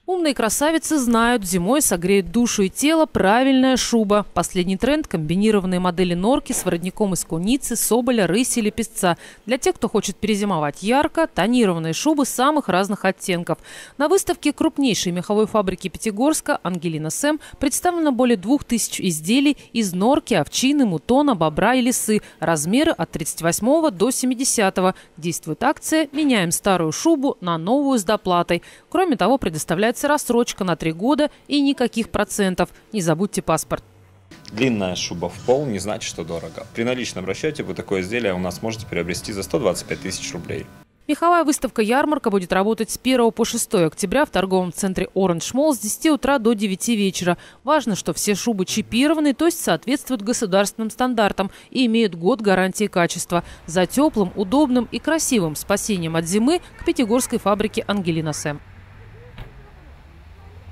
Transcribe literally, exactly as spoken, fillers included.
Умные красавицы знают, зимой согреет душу и тело правильная шуба. Последний тренд – комбинированные модели норки с воротником из куницы, соболя, рыси или песца. Для тех, кто хочет перезимовать ярко, тонированные шубы самых разных оттенков. На выставке крупнейшей меховой фабрики Пятигорска «Ангелина Сэм» представлено более двух тысяч изделий из норки, овчины, мутона, бобра и лисы. Размеры от тридцать восьмого до семидесятого. Действует акция «Меняем старую шубу на новую с доплатой». Кроме того, предоставляется рассрочка на три года и никаких процентов. Не забудьте паспорт. Длинная шуба в пол не значит, что дорого. При наличном расчете вы такое изделие у нас можете приобрести за сто двадцать пять тысяч рублей. Меховая выставка-ярмарка будет работать с первого по шестое октября в торговом центре Orange Mall с десяти утра до девяти вечера. Важно, что все шубы чипированы, то есть соответствуют государственным стандартам и имеют год гарантии качества. За теплым, удобным и красивым спасением от зимы к пятигорской фабрике «Ангелина Сэм».